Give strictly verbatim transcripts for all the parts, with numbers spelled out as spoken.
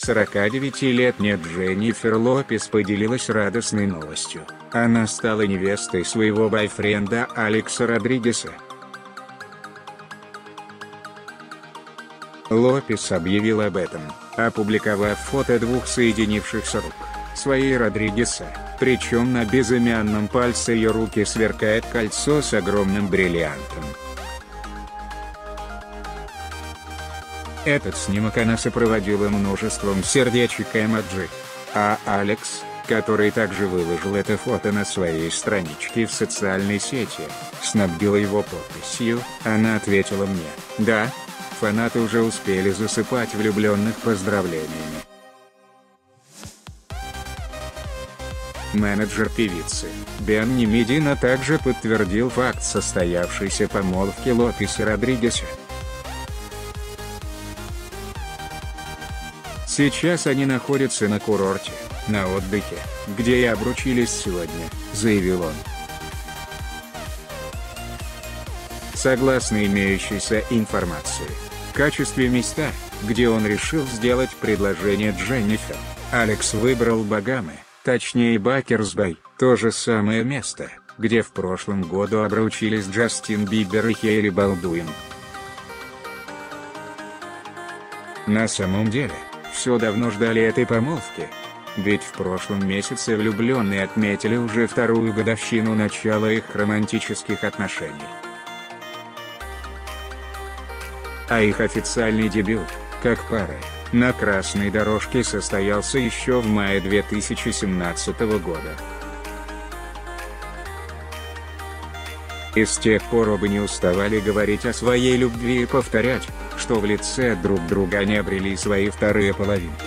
сорокадевятилетняя Дженнифер Лопес поделилась радостной новостью. Она стала невестой своего бойфренда Алекса Родригеса. Лопес объявил об этом, опубликовав фото двух соединившихся рук, своей Родригеса, причем на безымянном пальце ее руки сверкает кольцо с огромным бриллиантом. Этот снимок она сопроводила множеством сердечек и эмоджи. А Алекс, который также выложил это фото на своей страничке в социальной сети, снабдил его подписью. Она ответила мне: «Да, фанаты уже успели засыпать влюбленных поздравлениями». Менеджер певицы, Бенни Медина, также подтвердил факт состоявшейся помолвки Лопес и Родригеса. «Сейчас они находятся на курорте, на отдыхе, где и обручились сегодня», — заявил он. Согласно имеющейся информации, в качестве места, где он решил сделать предложение Дженнифер, Алекс выбрал Багамы, точнее Бакерс-Бэй, то же самое место, где в прошлом году обручились Джастин Бибер и Хейли Балдуин. На самом деле, все давно ждали этой помолвки. Ведь в прошлом месяце влюбленные отметили уже вторую годовщину начала их романтических отношений. А их официальный дебют, как пары, на красной дорожке состоялся еще в мае две тысячи семнадцатого года. И с тех пор оба не уставали говорить о своей любви и повторять, что в лице друг друга они обрели свои вторые половинки.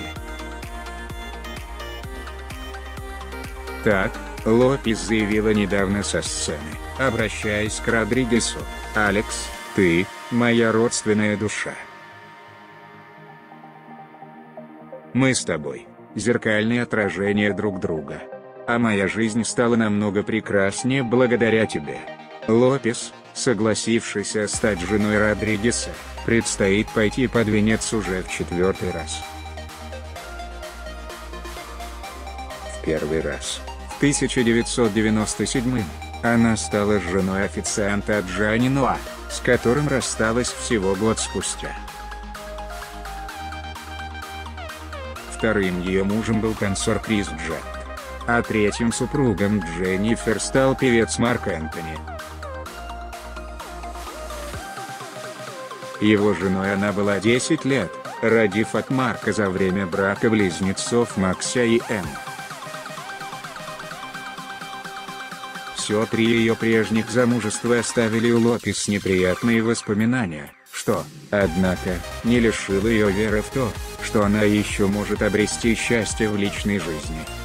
Так, Лопес заявила недавно со сцены, обращаясь к Родригесу: «Алекс, ты – моя родственная душа. Мы с тобой – зеркальное отражение друг друга. А моя жизнь стала намного прекраснее благодаря тебе». Лопес, согласившийся стать женой Родригеса, предстоит пойти под венец уже в четвертый раз. В первый раз, в тысяча девятьсот девяносто седьмом, она стала женой официанта Джани Ноа, с которым рассталась всего год спустя. Вторым ее мужем был танцор Крис Джет. А третьим супругом Дженнифер стал певец Марк Энтони. Его женой она была десять лет, родив от Марка за время брака близнецов Макса и Энн. Все три ее прежних замужества оставили у Лопес неприятные воспоминания, что, однако, не лишило ее веры в то, что она еще может обрести счастье в личной жизни.